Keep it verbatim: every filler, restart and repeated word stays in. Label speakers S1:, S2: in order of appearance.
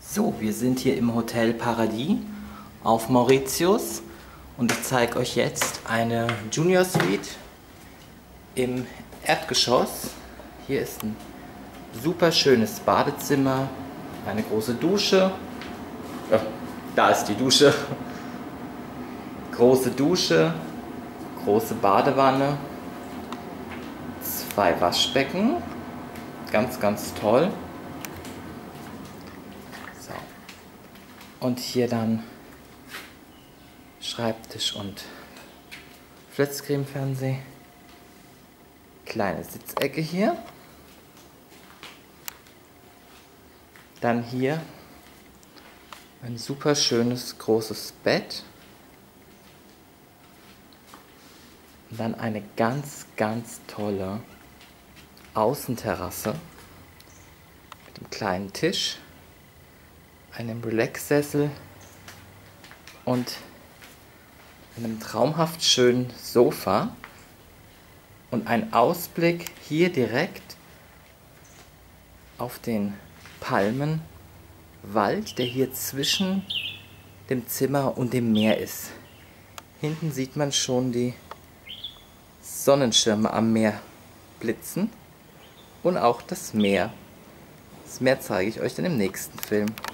S1: So, wir sind hier im Hotel Paradies auf Mauritius und ich zeige euch jetzt eine Junior Suite im Erdgeschoss. Hier ist ein super schönes Badezimmer, eine große Dusche. Ja, da ist die Dusche. Große Dusche, große Badewanne, zwei Waschbecken, ganz, ganz toll. So. Und hier dann Schreibtisch und Flatscreen-Fernseh. Kleine Sitzecke hier. Dann hier ein super schönes großes Bett. Und dann eine ganz, ganz tolle Außenterrasse mit einem kleinen Tisch, einem Relax-Sessel und einem traumhaft schönen Sofa und ein Ausblick hier direkt auf den Palmenwald, der hier zwischen dem Zimmer und dem Meer ist. Hinten sieht man schon die Sonnenschirme am Meer blitzen und auch das Meer. Das Meer zeige ich euch dann im nächsten Film.